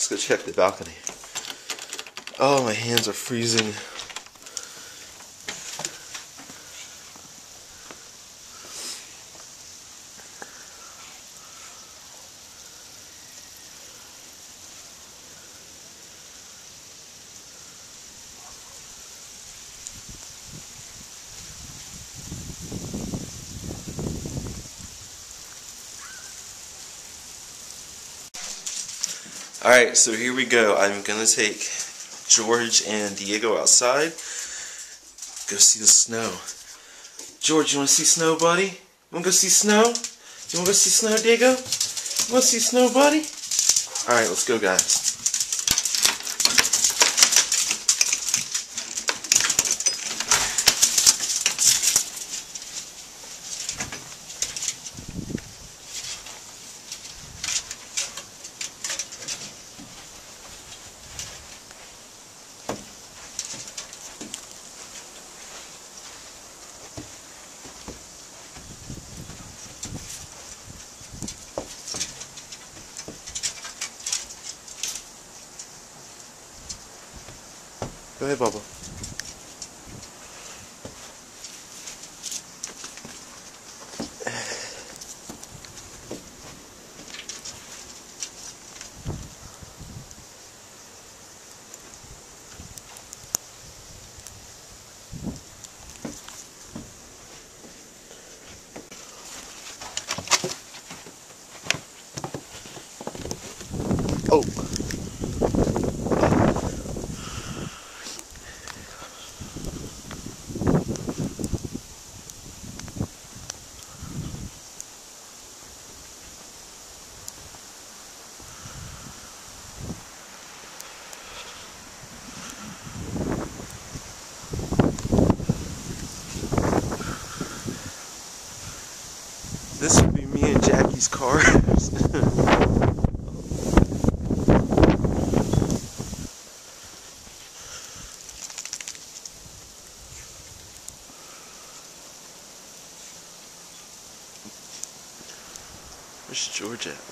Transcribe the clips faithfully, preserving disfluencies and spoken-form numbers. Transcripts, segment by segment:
Let's go check the balcony. Oh, my hands are freezing. Alright, so here we go. I'm gonna take George and Diego outside. Go see the snow. George, you wanna see snow, buddy? You wanna go see snow? You wanna go see snow, Diego? You wanna see snow, buddy? Alright, let's go, guys. Go ahead, Bubba. Oh. This would be me and Jackie's cars. Where's George at?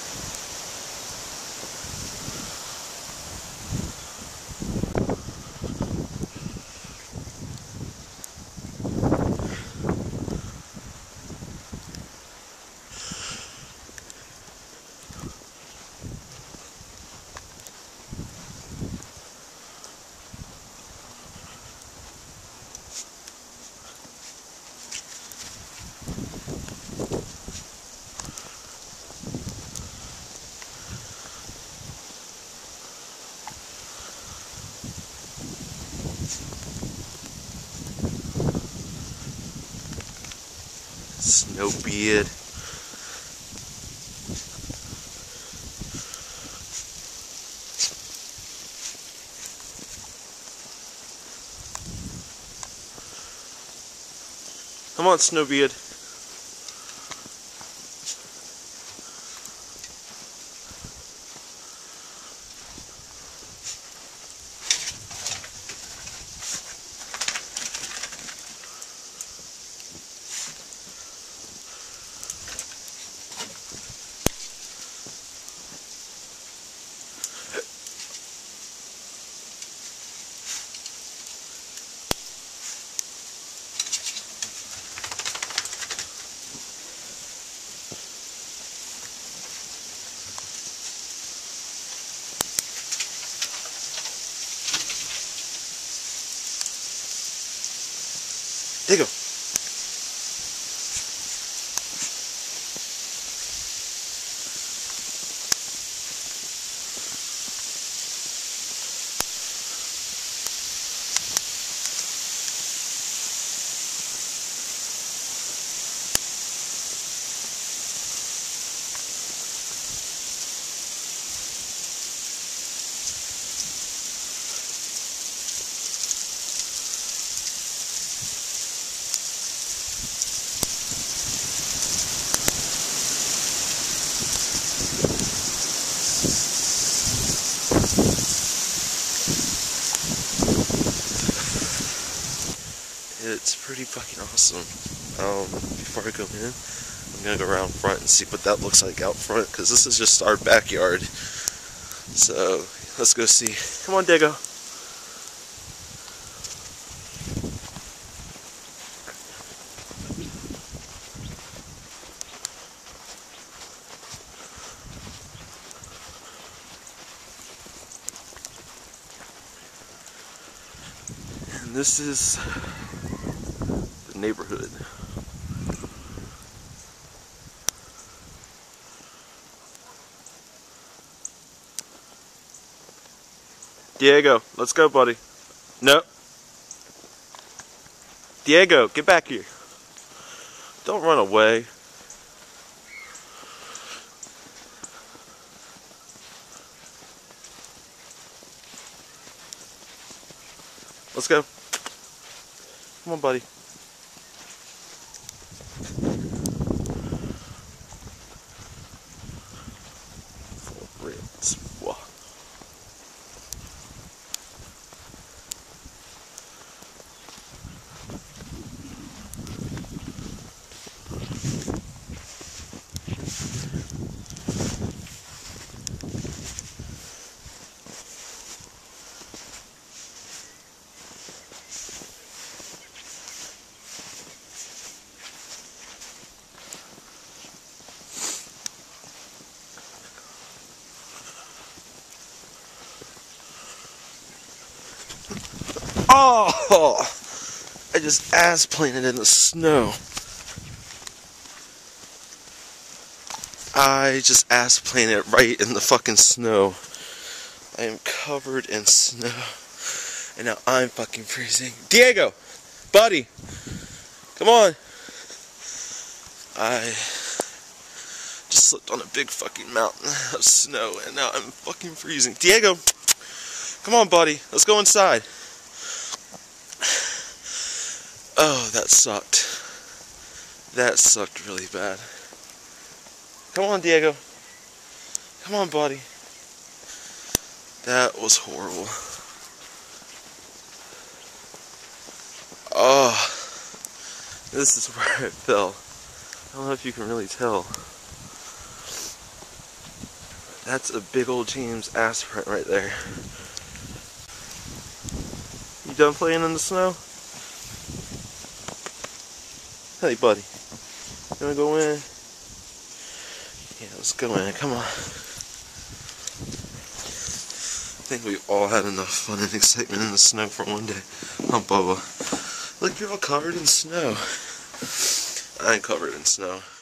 Snowbeard. Come on, Snowbeard. Diego. It's pretty fucking awesome. Um, before I go in, I'm gonna go around front and see what that looks like out front, because this is just our backyard. So let's go see. Come on, Diego. And this is the neighborhood. Diego, let's go, buddy. No. Diego, get back here. Don't run away. Let's go. Come on, buddy. Four ribs. Whoa. Oh! I just ass planted in the snow. I just ass planted right in the fucking snow. I am covered in snow. And now I'm fucking freezing. Diego! Buddy! Come on! I just slipped on a big fucking mountain of snow and now I'm fucking freezing. Diego! Come on, buddy. Let's go inside. Oh, that sucked. That sucked really bad. Come on, Diego. Come on, buddy. That was horrible. Oh, this is where I fell. I don't know if you can really tell. That's a big old James ass print right there. You done playing in the snow? Hey, buddy. You wanna go in? Yeah, let's go in. Come on. I think we've all had enough fun and excitement in the snow for one day. Oh, Bubba. Look, you're all covered in snow. I ain't covered in snow.